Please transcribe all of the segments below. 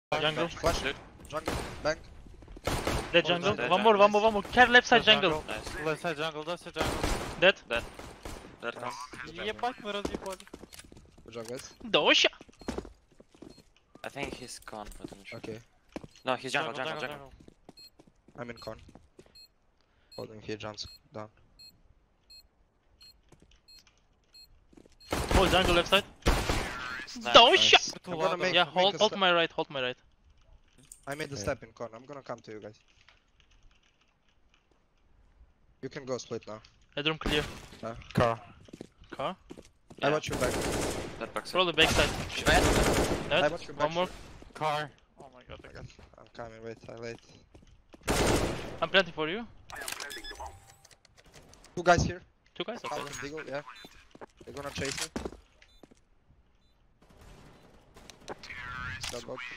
Jungle. Flash. Jungle. Bang. Dead jungle. dead, One more, nice. one more. Care left side jungle. Nice. Left side jungle, left side jungle. Dead. Dead come. Ебать, мы разъебали. Good job, guys. Доща. I think he's gone, but I'm not sure. Okay. No, he's jungle. I'm in con. Holding here, John's down. Hold jungle left side. Nice. Dощa. Nice. I'm gonna make, Yeah, make hold a my right, hold my right. I made the Okay. step in con. I'm gonna come to you guys. You can go split now. Headroom clear. Car. Car. I Yeah. watch your back. That box. Roll the backside. I Dead. watch your back. One more. Car. Oh my god, I got. I'm coming. Wait, I late. I'm planting for you. Two guys here. Two guys. Okay. Falcon, Deagle, yeah. They're gonna chase me. That bot.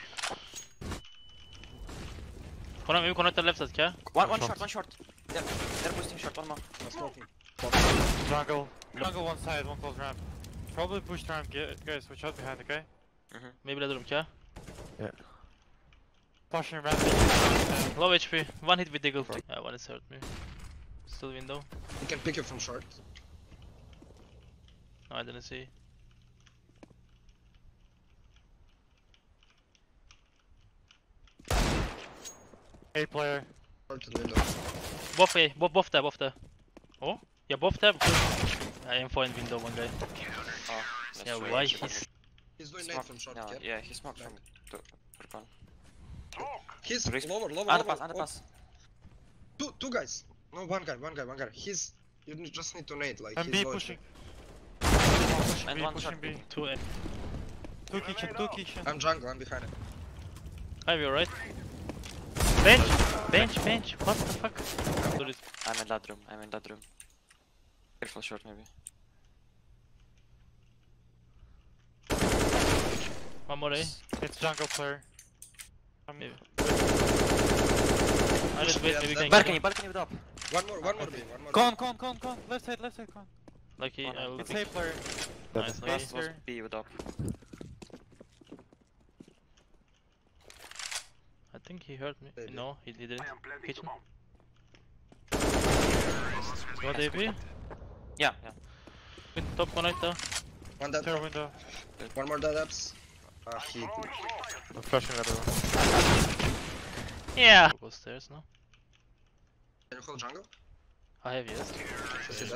Maybe connect the left side, care. One short. Yeah, they're boosting short, one more. I'm smoking. Jungle. Jungle one side, one close ramp. Probably push ramp, guys, watch out behind, okay? Maybe headroom, care. Pushing ramp. Low HP. One hit with Deagle. Yeah, one is hurt me. Still window. He can pick you from short. No, I didn't see. A player. Short to the window. Both A, both there. Oh? Yeah, both there. I am in window, one guy. Oh, that's Yeah, right. why he's... He's doing nade Smoke. from short, No, yeah? yeah, he smoked from to con. He's Risk. lower. Underpass. Two guys. No, one guy. He's. You just need to nade, like, And he's B low pushing. HP. And B, one pushing shot. B. Two A. Two kitchen. I'm jungle, I'm behind it. Have you right? Bench. What the fuck? Do it. I'm in that room. Careful short maybe. One more A. It's jungle player. Maybe. I just wait, maybe we can Balcony with up. One more B. Con. Left side, con. Lucky, I will... It's A player. Nice, A nice. Was player. B with up. I think he hurt me. Maybe. No, he didn't. Kitchen. What AP? Yeah. With top connector. One dead. Third window. One more dead apps. He. I'm flashing that one. Yeah! Go stairs now. Can you hold jungle? I have, yes. Is he dead?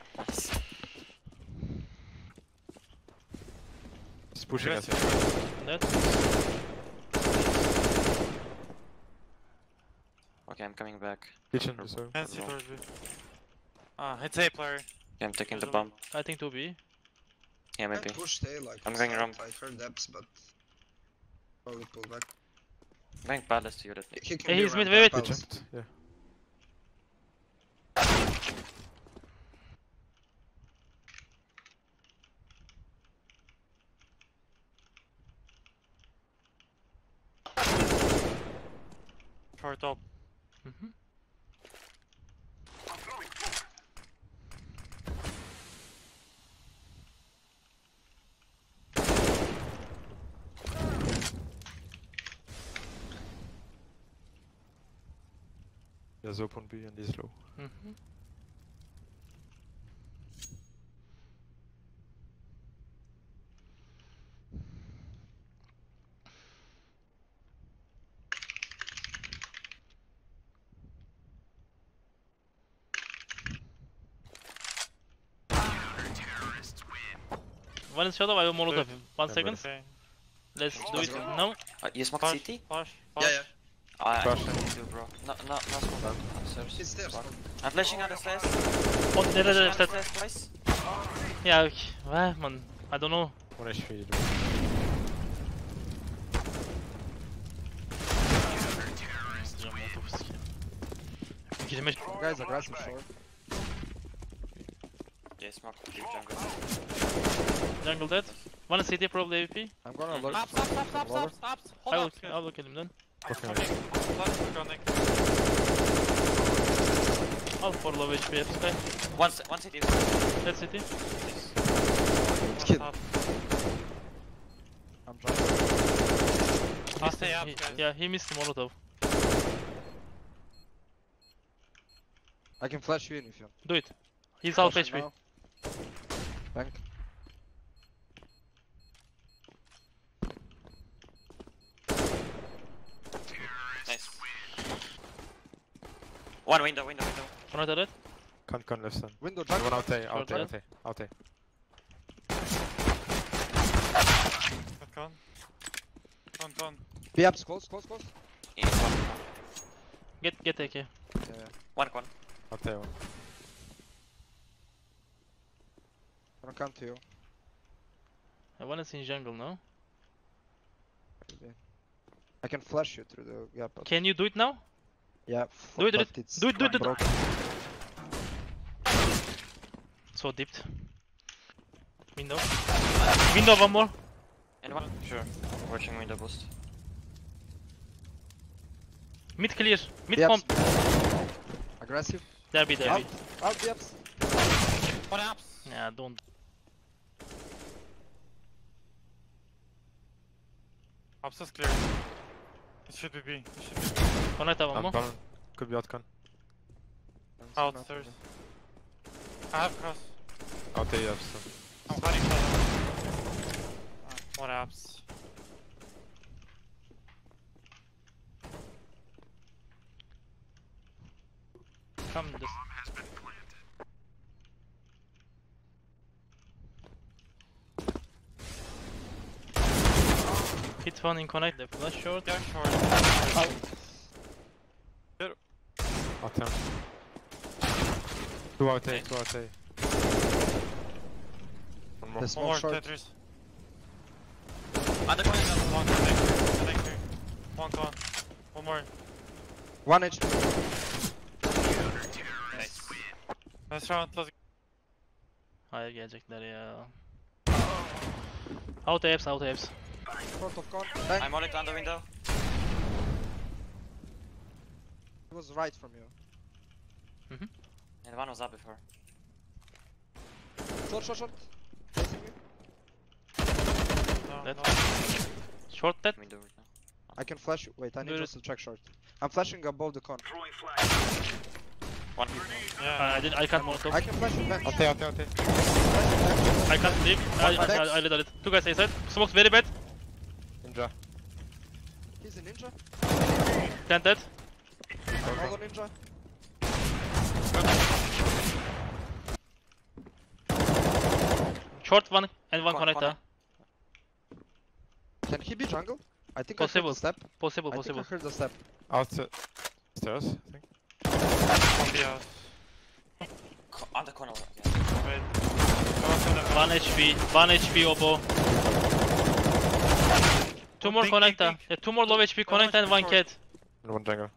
He's pushing us. Dead. Okay, I'm coming back. Kitchen, so. And C towards B. It's A player. Okay, I'm taking the There's a- bomb. I think 2B. Yeah, maybe. Push stay like. I'm going around. I heard depths, but. Probably pull back. Going palace to you. He can Hey, be he's around mid, wait. palace. Yeah. Short up. Mhm. There's open B and he's low. Mhm. One is shot up, I will molotov him. 1 second. Okay. Let's do Let's it go. now. You smoke Flash. CT? Flash. Yeah. I Flash. do, bro. No smoke. Upstairs. He's there. Fuck. I'm flashing on the stairs. Oh, dead, Flashing on the dead. stairs twice. Yeah, okay. Man, I don't know. 1 HP. Girme. Guys, aggressive short. Yeah, smoke. Deep jungle. Jungle dead. One is CT, probably AVP. I'm gonna alert. Stop. Lower. Hold I'll look at him then. Okay. Connect. I'll follow low HP F sky. One CT. Dead CT. Kid. Stop. I'm jungle. missed stay him. up, He- guys. yeah, he missed the Molotov. I can flash you in if you want. Do it. He's half Flashing HP. now. Bank. Nice. One window. Connect at it. Can't left stand. Window One jungle. out there, out there, Short out there. Got con. Con. Be ups, close. In one. Get AK. Yeah. One con. Out there one. Gonna come to you. One is in jungle now. Maybe. I can flash you through the gap. But Can you do it now? yeah. Do it, do but it. it's Do it. broken. So dipped. Window. Window, one more. Anyone? Sure. Watching window boost. Mid clear. Mid Be ups. comp. Aggressive. There be. Out. Out. Be ups. One apps. Yeah, don't. Apps is clear. It should be B. Connect that one I'm more. gone. Could be out con. Out stairs. I have cross. Out there, you have some. I'm fighting for one apps. Come this. Hit one in connect. The flash short. Yeah, short. Out there. Two out there. One more. The One small more short. Tetris. Under corner. One con. I think three. One con. One more. 1 HP. Nice. Nice round. Let's Hayır gelecekler ya. Out apes. Short of con. Bank. I'm on it under window. It was right from you. And one was up before. Short. Facing you. no, Dead. no. Short dead. Window right now. I can flash you. Wait, I need Do just to check short. I'm flashing above the con. One. Yeah. I can't molotov. I can flash you back. Out there. I can't leave. I lit it. Two guys inside. Smoke's very bad. Ninja. He's a ninja. 10 dead. Another ninja. Short one and one Con- connector. Can he be jungle? I think Possible. I heard the step. Possible. I think I heard the step. Out stairs, I think. One B out. Under corner. Yeah. Wait. Go to the 1 HP Obo. Two more Pink, connector. pink. Yeah, two more low HP connector and one short. cat. And one jungle.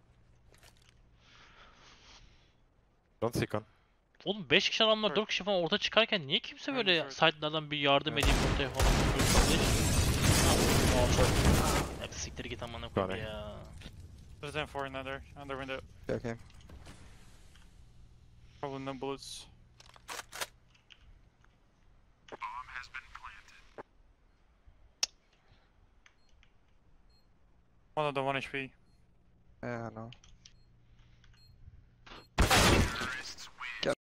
Don't see con. Oğlum 5 kişi adamlar Evet. 4 kişi falan orta çıkarken niye kimse böyle Evet. side'lardan bir yardım edeyim ortaya falan kardeş? Hep siktir git amına koyayım Sorry. ya. There's M4 in under window. Okay. Probably no bullets. One of the 1 HP. Yeah, I know.